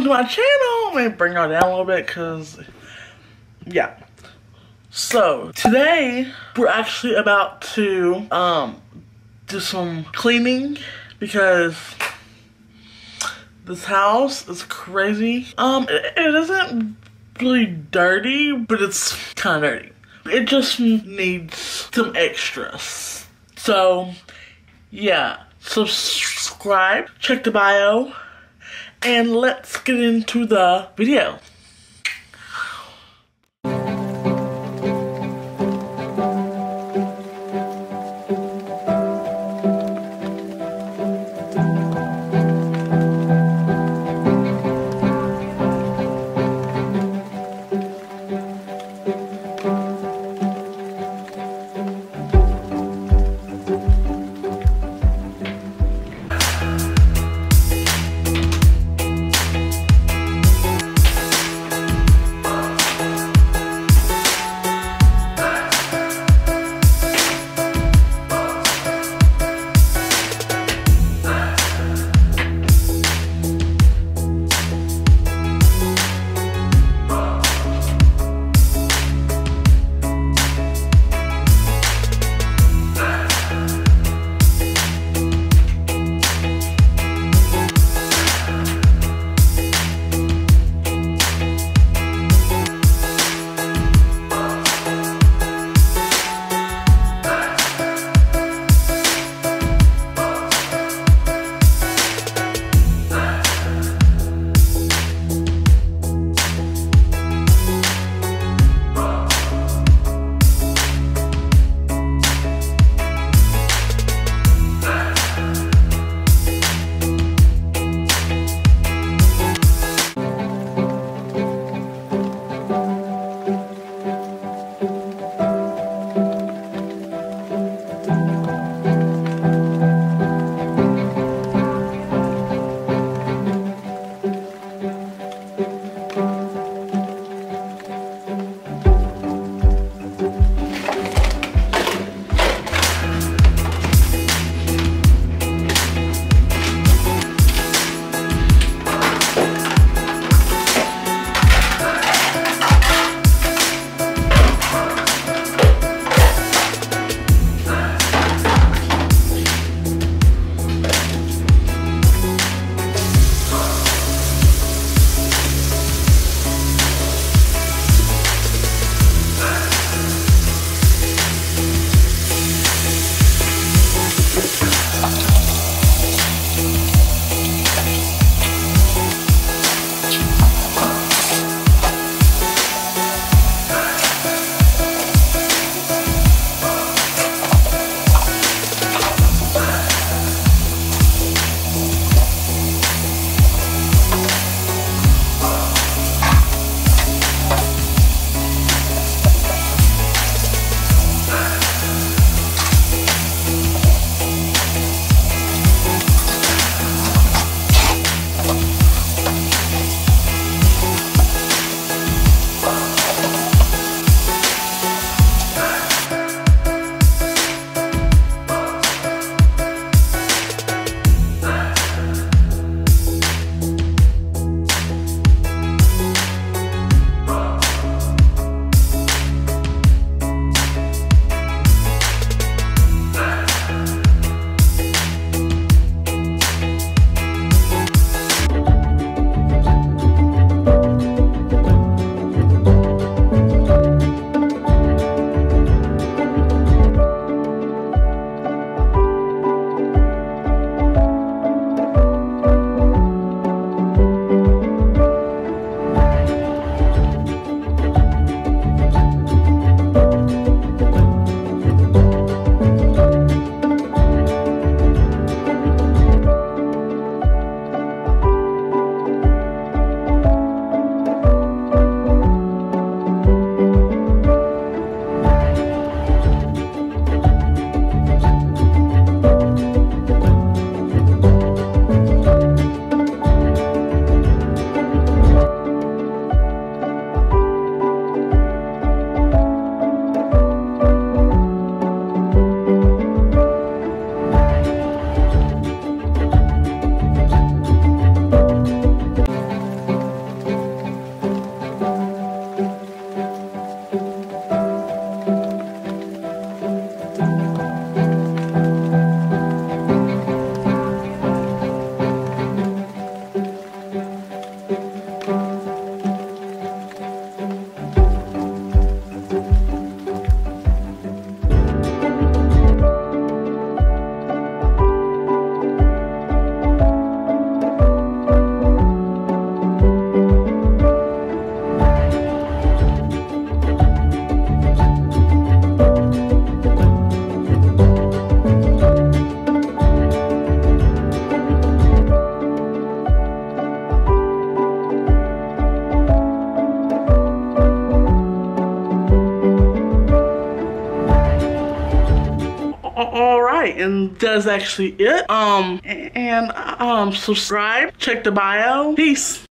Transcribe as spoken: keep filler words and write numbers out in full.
to my channel. Let me bring y'all down a little bit because, yeah. So, today, we're actually about to um, do some cleaning because this house is crazy. Um, it, it isn't really dirty, but it's kind of dirty. It just needs some extras. So, yeah. Subscribe, check the bio, and let's get into the video. all right, and that's actually it. Um, and um, subscribe, check the bio. Peace.